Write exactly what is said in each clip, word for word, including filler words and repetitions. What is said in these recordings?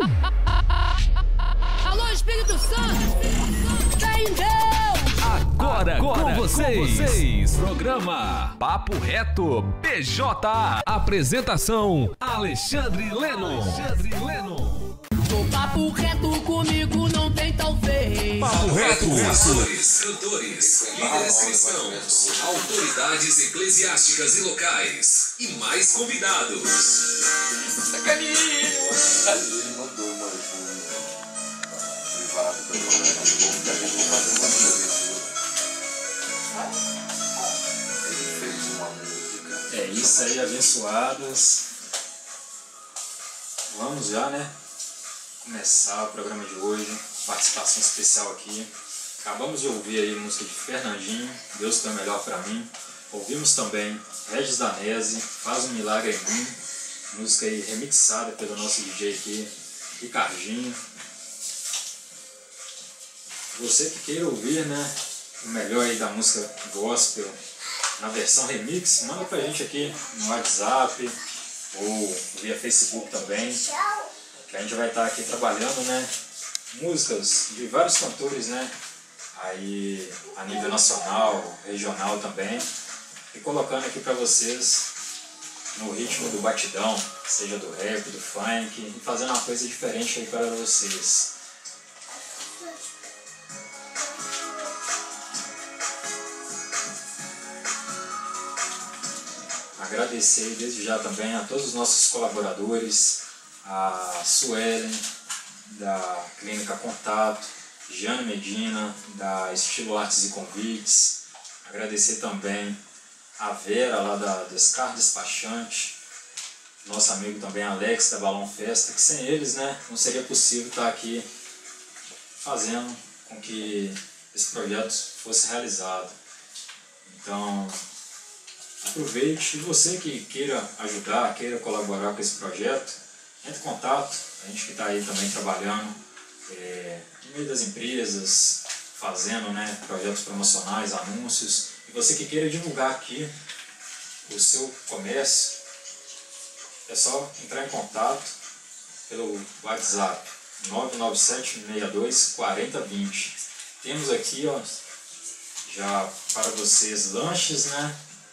Alô, Espírito Santo! Fé em Deus! Agora, Agora com, vocês. com vocês, programa Papo Reto P J A. Apresentação Alexandre Leno. Alexandre Leno. O papo reto comigo não tem talvez. Papo Reto. Pastores, cantores, líderes cristãos, autoridades eclesiásticas e locais e mais convidados. Sacaninho! Ele mandou uma privada pra jogar de povo que a gente não faz uma cobertura. Ele fez uma música. É isso aí, abençoados. Vamos já, né? Começar o programa de hoje. Participação especial aqui. Acabamos de ouvir aí a música de Fernandinho, Deus Tem o Melhor Pra Mim. Ouvimos também Regis Danese, Faz um Milagre em Mim. Música aí remixada pelo nosso D J aqui, Ricardinho. Você que queira ouvir, né, o melhor aí da música gospel na versão remix, manda pra gente aqui no WhatsApp ou via Facebook também, que a gente vai estar aqui trabalhando, né, músicas de vários cantores, né, aí a nível nacional, regional também, e colocando aqui pra vocês no ritmo do batidão, seja do rap, do funk, e fazendo uma coisa diferente aí para vocês. Agradecer desde já também a todos os nossos colaboradores, a Suelen, da Clínica Contato, Jane Medina, da Estilo Artes e Convites. Agradecer também a Vera, lá da Descar Despachante, nosso amigo também Alex, da Balão Festa, que sem eles, né, não seria possível estar aqui fazendo com que esse projeto fosse realizado. Então, aproveite, e você que queira ajudar, queira colaborar com esse projeto, entre em contato, a gente que está aí também trabalhando é, no meio das empresas, fazendo, né, projetos promocionais, anúncios, e você que queira divulgar aqui o seu comércio, é só entrar em contato pelo WhatsApp nove nove sete, seis dois, quatro zero dois zero. Temos aqui, ó, já para vocês lanches, né,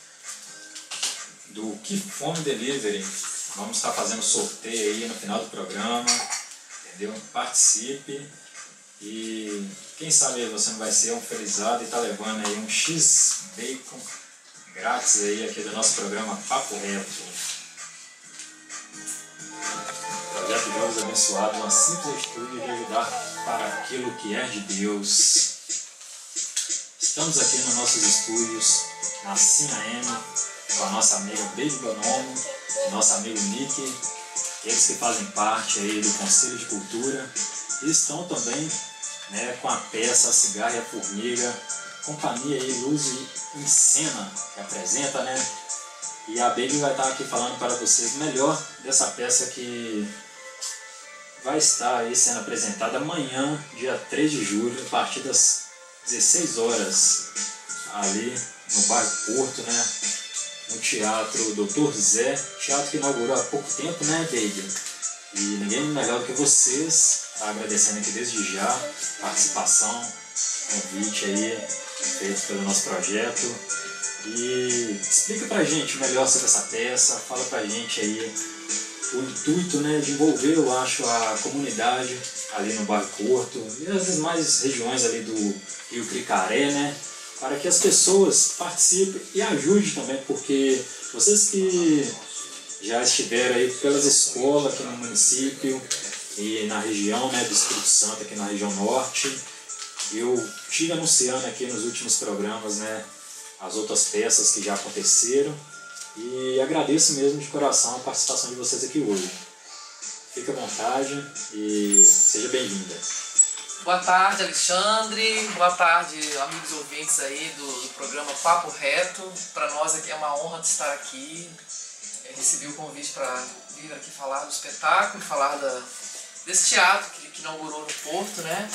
do Que Fome Delivery. Vamos estar fazendo sorteio aí no final do programa, entendeu? Participe e quem sabe você não vai ser um felizado e tá levando aí um X-Bacon grátis aí aqui do nosso programa Papo Reto. Projeto Jovens Abençoados, uma simples atitude de ajudar para aquilo que é de Deus. Estamos aqui nos nossos estúdios, na Cina M, com a nossa amiga Baby Bonomo, nosso amigo Nick, eles que fazem parte aí do Conselho de Cultura, e estão também, né, com a peça A Cigarra e a Formiga, companhia aí Luz em Cena, que apresenta, né? E a Baby vai estar aqui falando para vocês melhor dessa peça que vai estar aí sendo apresentada amanhã, dia três de julho, a partir das dezesseis horas, ali no bairro Porto, né? No Teatro doutor Zé, teatro que inaugurou há pouco tempo, né, Baby? E ninguém melhor do que vocês, tá agradecendo aqui desde já a participação, convite aí, feito pelo nosso projeto. E explica pra gente melhor sobre essa peça, fala pra gente aí o intuito, né, de envolver, eu acho, a comunidade ali no bairro Porto e as demais regiões ali do Rio Cricaré, né, para que as pessoas participem e ajudem também, porque vocês que já estiveram aí pelas escolas aqui no município e na região, né, do Espírito Santo, aqui na região norte, eu tive anunciando aqui nos últimos programas, né, as outras peças que já aconteceram, e agradeço mesmo de coração a participação de vocês aqui hoje. Fique à vontade e seja bem-vinda. Boa tarde, Alexandre. Boa tarde, amigos ouvintes aí do, do programa Papo Reto. Para nós aqui é uma honra de estar aqui. Eu recebi o convite para vir aqui falar do espetáculo, falar da, desse teatro que, que inaugurou no Porto, né?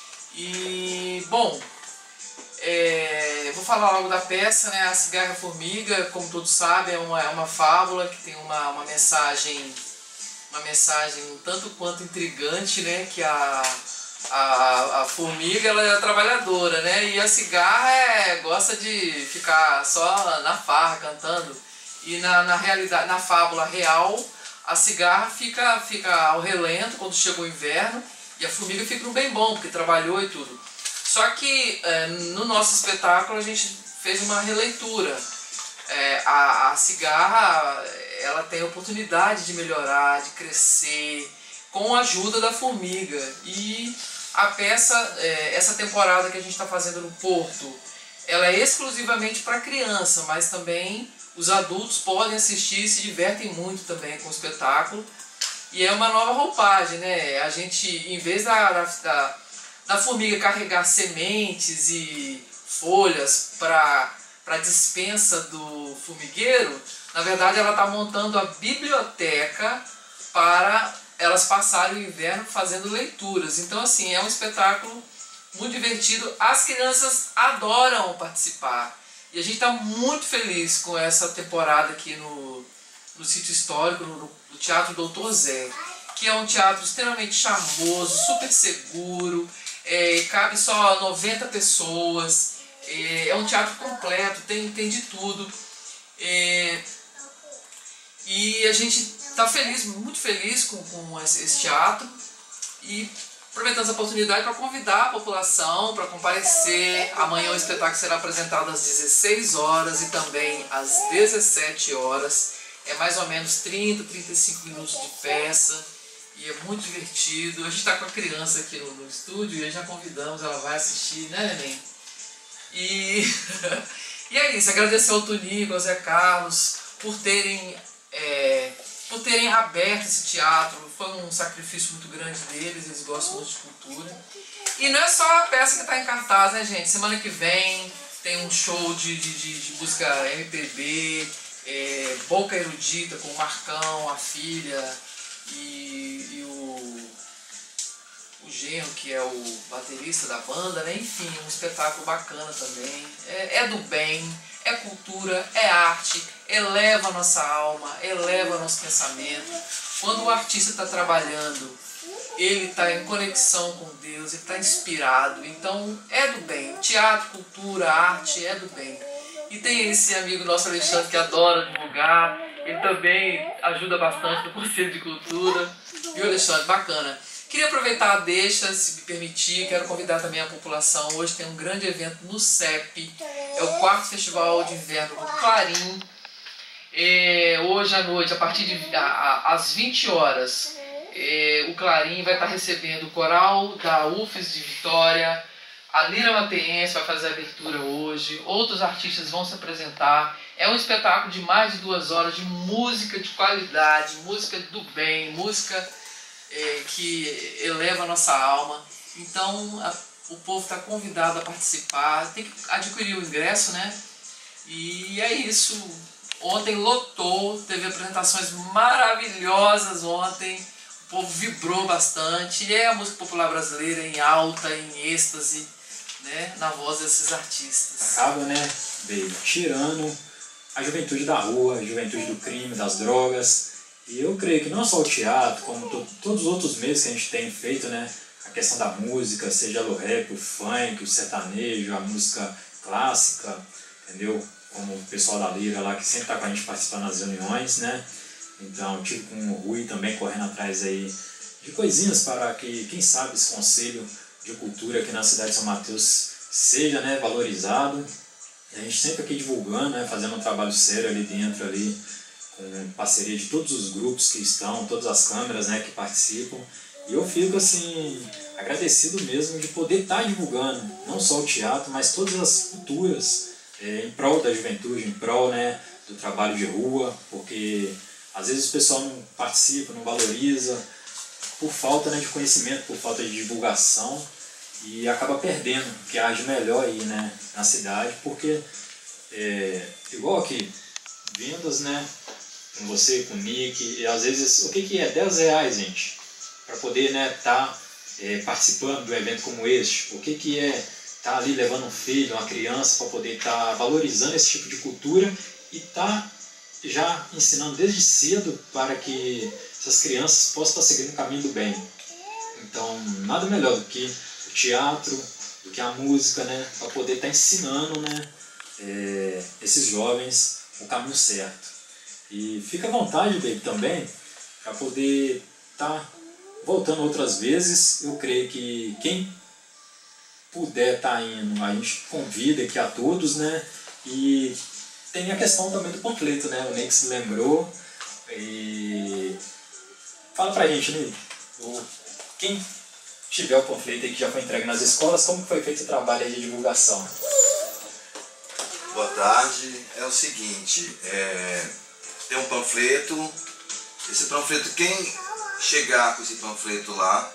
E, bom, é, eu vou falar logo da peça, né? A Cigarra e a Formiga, como todos sabem, é uma, é uma fábula que tem uma, uma mensagem uma mensagem um tanto quanto intrigante, né? Que a, a, a formiga ela é trabalhadora, né? E a cigarra é, gosta de ficar só na farra cantando. E na, na realidade, na fábula real, a cigarra fica, fica ao relento quando chega o inverno e a formiga fica no bem bom, porque trabalhou e tudo. Só que é, no nosso espetáculo a gente fez uma releitura. É, a, a cigarra ela tem a oportunidade de melhorar, de crescer, com a ajuda da formiga. E a peça, é, essa temporada que a gente está fazendo no Porto, ela é exclusivamente para criança, mas também os adultos podem assistir e se divertem muito também com o espetáculo. E é uma nova roupagem, né? A gente, em vez da, da, da formiga carregar sementes e folhas para a dispensa do formigueiro, na verdade ela está montando a biblioteca para elas passarem o inverno fazendo leituras. Então, assim, é um espetáculo muito divertido. As crianças adoram participar. E a gente está muito feliz com essa temporada aqui no, no Sítio Histórico, no, no Teatro Doutor Zé, que é um teatro extremamente charmoso, super seguro, é, cabe só noventa pessoas, é, é um teatro completo, tem, tem de tudo. É, e a gente está feliz, muito feliz com, com esse, esse teatro, e aproveitando essa oportunidade para convidar a população para comparecer. Amanhã o espetáculo será apresentado às dezesseis horas e também às dezessete horas. É mais ou menos trinta, trinta e cinco minutos de peça e é muito divertido. A gente está com a criança aqui no, no estúdio e já convidamos, ela vai assistir, né, neném? E, e é isso, agradecer ao Toninho, ao Zé Carlos por terem... É, por terem aberto esse teatro. Foi um sacrifício muito grande deles, eles gostam muito de cultura. E não é só a peça que está em cartaz, né, gente? Semana que vem tem um show de, de, de, de música M P B, é, Boca Erudita com o Marcão, a filha e, e o, o genro, que é o baterista da banda, né? Enfim, um espetáculo bacana também. É, é do bem, é cultura, é arte, eleva a nossa alma, eleva o nosso pensamento. Quando o artista está trabalhando, ele está em conexão com Deus, ele está inspirado. Então é do bem. Teatro, cultura, arte é do bem. E tem esse amigo nosso Alexandre que adora divulgar. Ele também ajuda bastante no Conselho de Cultura. Viu, Alexandre? Bacana. Queria aproveitar a deixa, se me permitir, quero convidar também a população. Hoje tem um grande evento no C E P, é o quarto Festival de Inverno do Clarim. É, hoje à noite, a partir de a, a, às vinte horas, é, o Clarim vai estar recebendo o coral da U F E S de Vitória, a Lira Mateense vai fazer a abertura hoje, outros artistas vão se apresentar. É um espetáculo de mais de duas horas de música de qualidade, música do bem, música... É, que eleva a nossa alma. Então a, o povo está convidado a participar, tem que adquirir o ingresso, né? E é isso. Ontem lotou, teve apresentações maravilhosas ontem, o povo vibrou bastante. E é a música popular brasileira em alta, em êxtase, né? Na voz desses artistas. Acaba, né, baby, tirando a juventude da rua, a juventude do crime, das drogas. E eu creio que não só o teatro, como to todos os outros meios que a gente tem feito, né? A questão da música, seja o rap, o funk, o sertanejo, a música clássica, entendeu? Como o pessoal da Lira lá, que sempre está com a gente participando nas reuniões, né? Então, tipo com o Rui também correndo atrás aí de coisinhas para que, quem sabe, esse conselho de cultura aqui na cidade de São Mateus seja, né, valorizado. E a gente sempre aqui divulgando, né, fazendo um trabalho sério ali dentro, ali, com parceria de todos os grupos que estão, todas as câmeras, né, que participam. E eu fico assim, agradecido mesmo de poder estar divulgando, não só o teatro, mas todas as culturas é, em prol da juventude, em prol, né, do trabalho de rua, porque às vezes o pessoal não participa, não valoriza, por falta, né, de conhecimento, por falta de divulgação, e acaba perdendo o que há de melhor aí, né, na cidade, porque, é, igual aqui, vendas, né, com você, com o Nick, e às vezes, o que, que é? dez reais, gente, para poder, né, tá, é, participando de um evento como este. O que, que é estar tá ali levando um filho, uma criança, para poder estar tá valorizando esse tipo de cultura e tá já ensinando desde cedo para que essas crianças possam estar seguindo o caminho do bem. Então, nada melhor do que o teatro, do que a música, né, para poder estar ensinando, né, é, esses jovens o caminho certo. E fica à vontade, baby, também, para poder estar voltando outras vezes. Eu creio que quem puder estar indo, a gente convida aqui a todos, né, e tem a questão também do panfleto, né, o Ney se lembrou. E fala pra gente, Ney, quem tiver o panfleto aí que já foi entregue nas escolas, como foi feito o trabalho aí de divulgação? Boa tarde. É o seguinte, é, tem um panfleto. Esse panfleto, quem chegar com esse panfleto lá,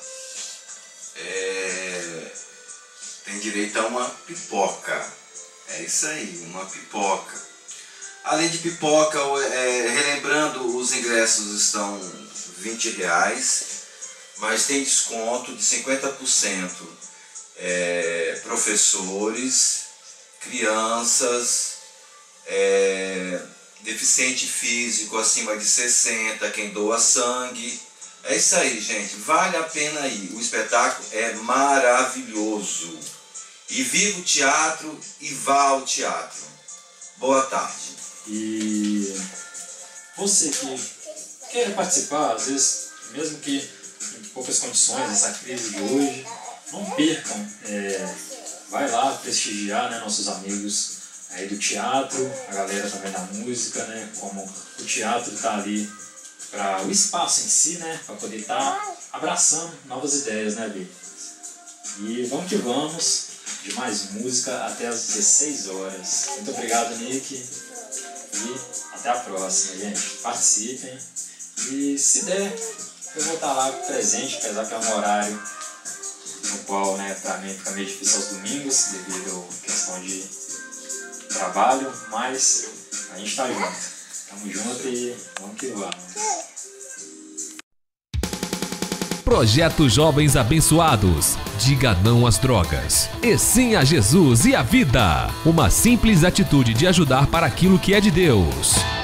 é, tem direito a uma pipoca. É isso aí, uma pipoca. Além de pipoca, é, relembrando, os ingressos estão vinte reais, mas tem desconto de cinquenta por cento. É, professores, crianças, é, deficiente físico acima de sessenta, quem doa sangue. É isso aí, gente. Vale a pena ir. O espetáculo é maravilhoso. E viva o teatro e vá ao teatro. Boa tarde. E você que quer participar, às vezes, mesmo que em poucas condições, dessa crise de hoje, não percam. É, vai lá prestigiar, né, nossos amigos aí do teatro, a galera também da música, né, como o teatro está ali para o espaço em si, né, para poder estar tá abraçando novas ideias, né, Bi? E vamos que vamos, de mais música até às dezesseis horas. Muito obrigado, Nick, e até a próxima, gente. Participem e, se der, eu vou estar lá presente, apesar que é um horário no qual, né, para mim fica meio difícil aos domingos, devido à questão de trabalho, mas a gente tá junto. Tamo junto e vamos que vamos. Projeto Jovens Abençoados. Diga não às drogas. E sim a Jesus e a vida. Uma simples atitude de ajudar para aquilo que é de Deus.